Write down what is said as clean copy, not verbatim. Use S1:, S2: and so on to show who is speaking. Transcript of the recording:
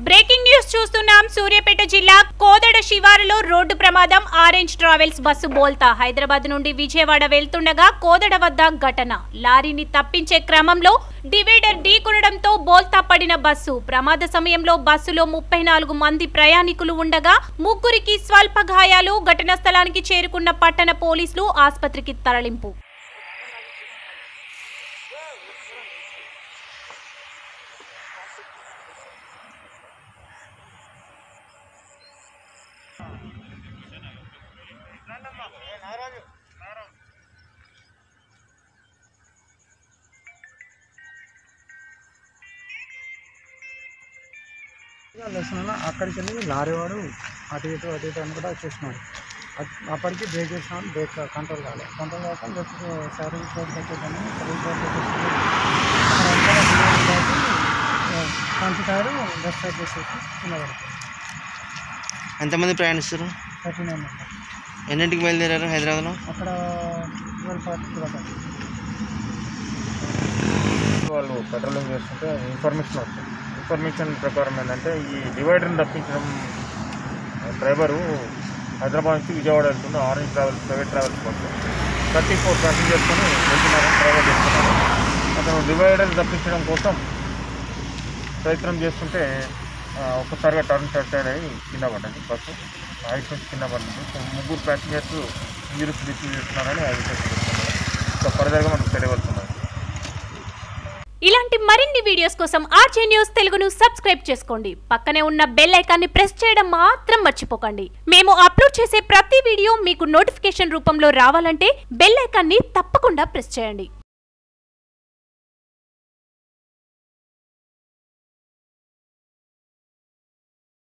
S1: Breaking news చూస్తున్నాం. సూర్యాపేట జిల్లా కోదడ శివారులో రోడ్డు ప్రమాదం. ఆరెంజ్ ట్రావెల్స్ బస్సు బోల్తా హైదరాబాద్ నుండి విజయవాడ వెళ్తుండగా కోదడ వద్ద ఘటన. లారీని తప్పించే క్రమంలో డివైడర్ ఢీకొనడంతో బోల్తా పడిన బస్సు. ప్రమాద సమయంలో బస్సులో 34 మంది ప్రయాణికులు ఉండగా ముగ్గురికి స్వల్ప గాయాలు. ఘటనా స్థలానికి చేరుకున్న పట్టణ పోలీసులు ఆసుపత్రికి తరలింపు.
S2: అక్కడికి వెళ్ళి లారీ వాడు అటు ఇటు అని కూడా వచ్చేసినాడు. అప్పటికి బ్రేక్ చేసినాడు, బ్రేక్ కంట్రోల్ కాక లెఫ్ట్ సర్వీస్ రోడ్ వచ్చేసాను. Service road front tyre left side చేసేసి కింద పడుతుంది.
S3: ఎంతమంది ప్రయాణిస్తారు?
S2: 39 మెంబర్స్.
S3: ఎన్నింటికి బయలుదేరారు హైదరాబాద్లో?
S2: అక్కడ 12:40
S4: వాళ్ళు పెట్రోలింగ్ చేస్తుంటే ఇన్ఫర్మేషన్ వస్తుంది. ఇన్ఫర్మేషన్ ప్రకారం ఏంటంటే ఈ డివైడర్ని తప్పించడం డ్రైవరు హైదరాబాద్ నుంచి విజయవాడ వెళ్తుంది. ఆరెంజ్ ట్రావెల్స్ ప్రైవేట్ ట్రావెల్స్ కోసం 34 ప్యాసింజర్స్ని వెళ్తున్నారని డ్రైవర్ చేస్తున్నారు. అతను డివైడర్ తప్పించడం కోసం ప్రయత్నం చేస్తుంటే ఒక్కసారిగా టర్న్ సైడ్ అయ్యి కింద పడ్డది. బస్సు హైట్ నుంచి కింద పడింది. ముగ్గురు ప్యాసింజర్స్ ఇంజరీస్ రిసీవ్ చేస్తున్నారని అధికారులు చెప్తున్నారు. సో ఫర్దర్గా మనకు తెలియవలసింది.
S1: ఇలాంటి మరిన్ని వీడియోస్ కోసం rjnews తెలుగును సబ్స్క్రైబ్ చేసుకోండి. పక్కనే ఉన్న బెల్ ఐకాన్ని ప్రెస్ చేయడం మాత్రం మర్చిపోకండి. మేము అప్లోడ్ చేసే ప్రతి వీడియో మీకు నోటిఫికేషన్ రూపంలో రావాలంటే బెల్ ఐకాన్ని తప్పకుండా ప్రెస్ చేయండి.